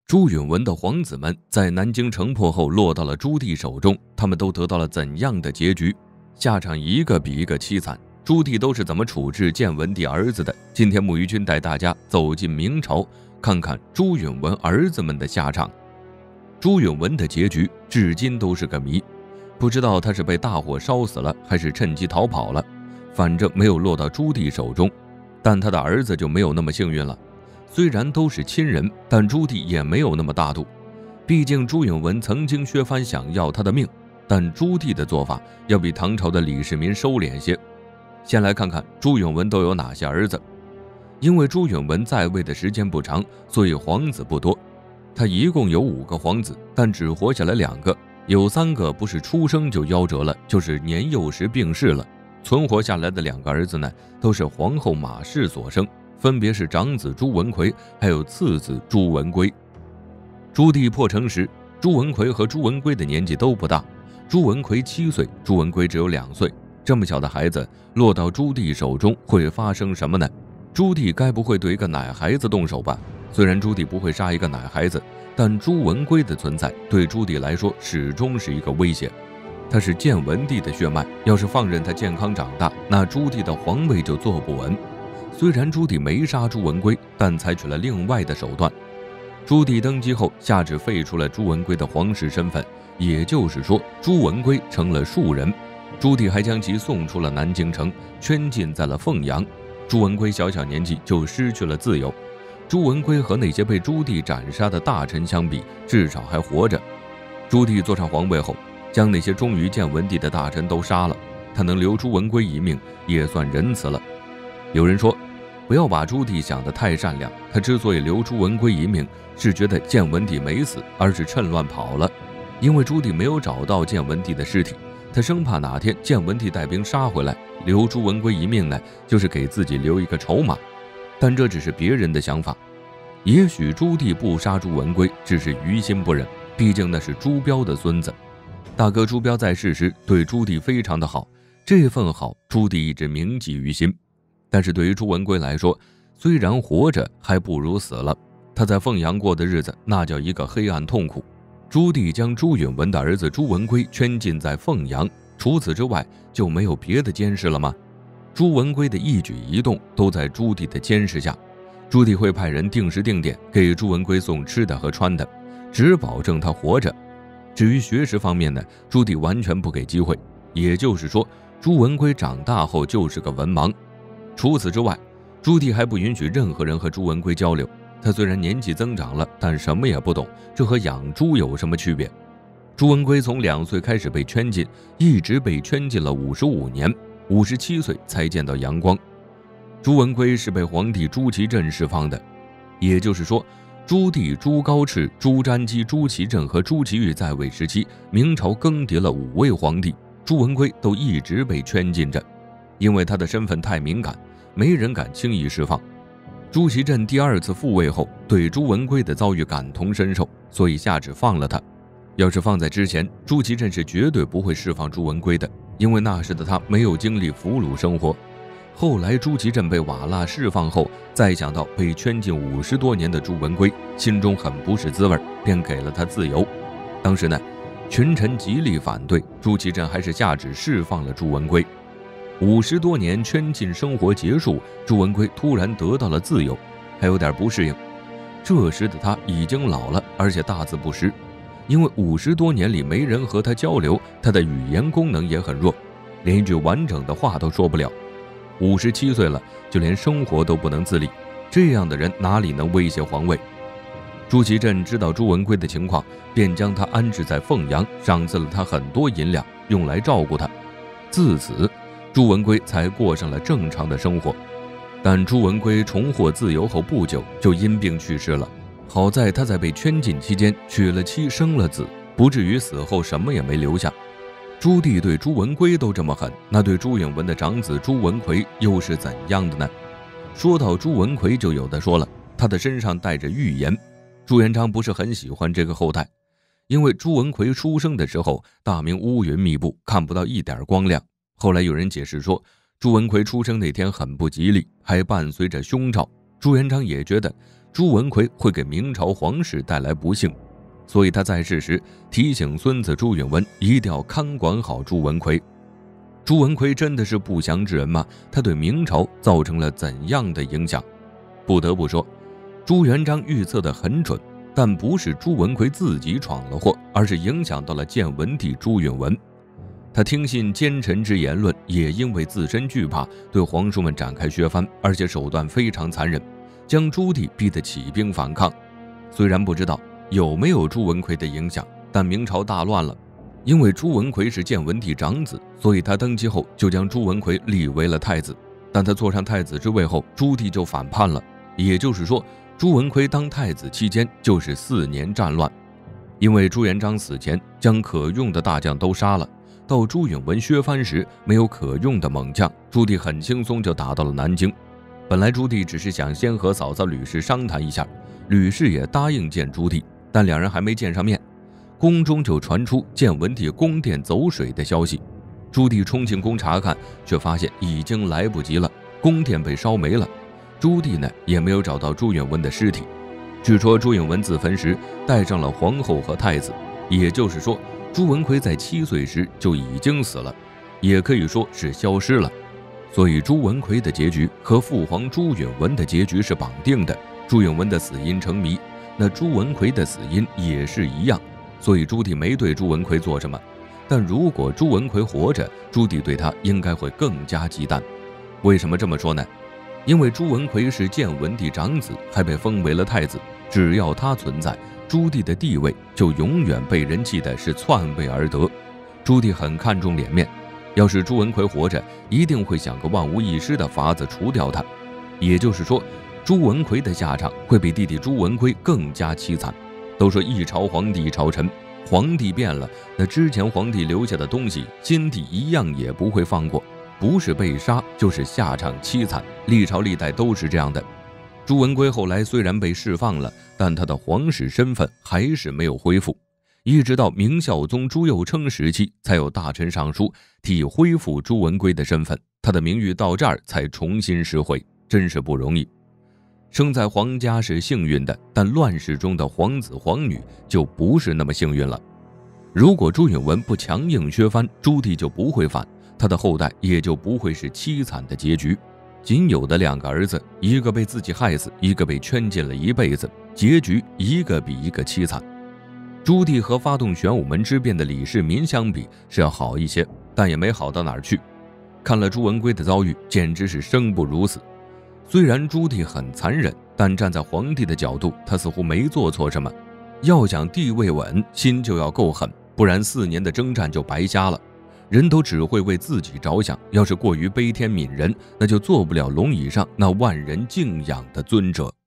朱允文的皇子们在南京城破后落到了朱棣手中，他们都得到了怎样的结局？下场一个比一个凄惨。朱棣都是怎么处置建文帝儿子的？今天木鱼君带大家走进明朝，看看朱允文儿子们的下场。朱允文的结局至今都是个谜，不知道他是被大火烧死了，还是趁机逃跑了。反正没有落到朱棣手中，但他的儿子就没有那么幸运了。虽然都是亲人，但朱棣也没有那么大度。毕竟朱允文曾经削藩想要他的命，但朱棣的做法要比唐朝的李世民收敛些。先来看看朱允文都有哪些儿子。因为朱允文在位的时间不长，所以皇子不多。他一共有5个皇子，但只活下来2个，有3个不是出生就夭折了，就是年幼时病逝了。存活下来的2个儿子呢，都是皇后马氏所生，分别是长子朱文奎，还有次子朱文圭。朱棣破城时，朱文奎和朱文圭的年纪都不大，朱文奎7岁，朱文圭只有2岁。这么小的孩子落到朱棣手中会发生什么呢？朱棣该不会对一个奶孩子动手吧？虽然朱棣不会杀一个奶孩子，但朱文圭的存在对朱棣来说始终是一个威胁。他是建文帝的血脉，要是放任他健康长大，那朱棣的皇位就坐不稳。虽然朱棣没杀朱文圭，但采取了另外的手段。朱棣登基后，下旨废除了朱文圭的皇室身份，也就是说，朱文圭成了庶人。朱棣还将其送出了南京城，圈禁在了凤阳。朱文圭小年纪就失去了自由。朱文圭和那些被朱棣斩杀的大臣相比，至少还活着。朱棣坐上皇位后，将那些忠于建文帝的大臣都杀了，他能留朱文圭一命也算仁慈了。有人说，不要把朱棣想得太善良，他之所以留朱文圭一命，是觉得建文帝没死，而是趁乱跑了。因为朱棣没有找到建文帝的尸体，他生怕哪天建文帝带兵杀回来，留朱文圭一命呢，就是给自己留一个筹码。但这只是别人的想法，也许朱棣不杀朱文圭只是于心不忍，毕竟那是朱标的孙子。大哥朱标在世时对朱棣非常的好，这份好朱棣一直铭记于心。但是对于朱文圭来说，虽然活着还不如死了。他在凤阳过的日子那叫一个黑暗痛苦。朱棣将朱允文的儿子朱文圭圈禁在凤阳，除此之外就没有别的监视了吗？朱文圭的一举一动都在朱棣的监视下，朱棣会派人定时定点给朱文圭送吃的和穿的，只保证他活着。至于学识方面呢，朱棣完全不给机会，也就是说，朱文圭长大后就是个文盲。除此之外，朱棣还不允许任何人和朱文圭交流。他虽然年纪增长了，但什么也不懂，这和养猪有什么区别？朱文圭从2岁开始被圈禁，一直被圈禁了55年，57岁才见到阳光。朱文圭是被皇帝朱祁镇释放的，也就是说，朱棣、朱高炽、朱瞻基、朱祁镇和朱祁钰在位时期，明朝更迭了5位皇帝，朱文圭都一直被圈禁着。因为他的身份太敏感，没人敢轻易释放。朱祁镇第2次复位后，对朱文圭的遭遇感同身受，所以下旨放了他。要是放在之前，朱祁镇是绝对不会释放朱文圭的，因为那时的他没有经历俘虏生活。后来朱祁镇被瓦剌释放后，再想到被圈禁50多年的朱文圭，心中很不是滋味，便给了他自由。当时呢，群臣极力反对，朱祁镇还是下旨释放了朱文圭。50多年圈禁生活结束，朱文圭突然得到了自由，还有点不适应。这时的他已经老了，而且大字不识，因为50多年里没人和他交流，他的语言功能也很弱，连一句完整的话都说不了。57岁了，就连生活都不能自理，这样的人哪里能威胁皇位？朱祁镇知道朱文圭的情况，便将他安置在凤阳，赏赐了他很多银两，用来照顾他。自此朱文圭才过上了正常的生活。但朱文圭重获自由后不久就因病去世了，好在他在被圈禁期间娶了妻生了子，不至于死后什么也没留下。朱棣对朱文圭都这么狠，那对朱允文的长子朱文奎又是怎样的呢？说到朱文奎，就有的说了，他的身上带着预言。朱元璋不是很喜欢这个后代，因为朱文奎出生的时候大明乌云密布，看不到一点光亮。后来有人解释说，朱文奎出生那天很不吉利，还伴随着凶兆。朱元璋也觉得朱文奎会给明朝皇室带来不幸，所以他在世时提醒孙子朱允炆一定要看管好朱文奎。朱文奎真的是不祥之人吗？他对明朝造成了怎样的影响？不得不说，朱元璋预测得很准，但不是朱文奎自己闯了祸，而是影响到了建文帝朱允炆。他听信奸臣之言论，也因为自身惧怕，对皇叔们展开削藩，而且手段非常残忍，将朱棣逼得起兵反抗。虽然不知道有没有朱文奎的影响，但明朝大乱了。因为朱文奎是建文帝长子，所以他登基后就将朱文奎立为了太子。但他坐上太子之位后，朱棣就反叛了，也就是说，朱文奎当太子期间就是4年战乱。因为朱元璋死前将可用的大将都杀了，到朱允炆削藩时没有可用的猛将，朱棣很轻松就打到了南京。本来朱棣只是想先和嫂子吕氏商谈一下，吕氏也答应见朱棣，但两人还没见上面，宫中就传出建文帝宫殿走水的消息。朱棣冲进宫查看，却发现已经来不及了，宫殿被烧没了。朱棣呢也没有找到朱允炆的尸体。据说朱允炆自焚时带上了皇后和太子，也就是说朱文奎在7岁时就已经死了，也可以说是消失了。所以朱文奎的结局和父皇朱允炆的结局是绑定的。朱允炆的死因成谜，那朱文奎的死因也是一样。所以朱棣没对朱文奎做什么，但如果朱文奎活着，朱棣对他应该会更加忌惮。为什么这么说呢？因为朱文奎是建文帝长子，还被封为了太子，只要他存在，朱棣的地位就永远被人记得是篡位而得。朱棣很看重脸面，要是朱文奎活着，一定会想个万无一失的法子除掉他。也就是说，朱文奎的下场会比弟弟朱文圭更加凄惨。都说一朝皇帝一朝臣，皇帝变了，那之前皇帝留下的东西，新帝一样也不会放过，不是被杀就是下场凄惨，历朝历代都是这样的。朱文圭后来虽然被释放了，但他的皇室身份还是没有恢复，一直到明孝宗朱佑樘时期，才有大臣上书替恢复朱文圭的身份，他的名誉到这儿才重新拾回，真是不容易。生在皇家是幸运的，但乱世中的皇子皇女就不是那么幸运了。如果朱允炆不强硬削藩，朱棣就不会反，他的后代也就不会是凄惨的结局。仅有的2个儿子，一个被自己害死，一个被圈禁了一辈子，结局一个比一个凄惨。朱棣和发动玄武门之变的李世民相比是要好一些，但也没好到哪儿去。看了朱文圭的遭遇，简直是生不如死。虽然朱棣很残忍，但站在皇帝的角度，他似乎没做错什么。要想地位稳，心就要够狠，不然4年的征战就白瞎了。人都只会为自己着想，要是过于悲天悯人，那就做不了龙椅上那万人敬仰的尊者。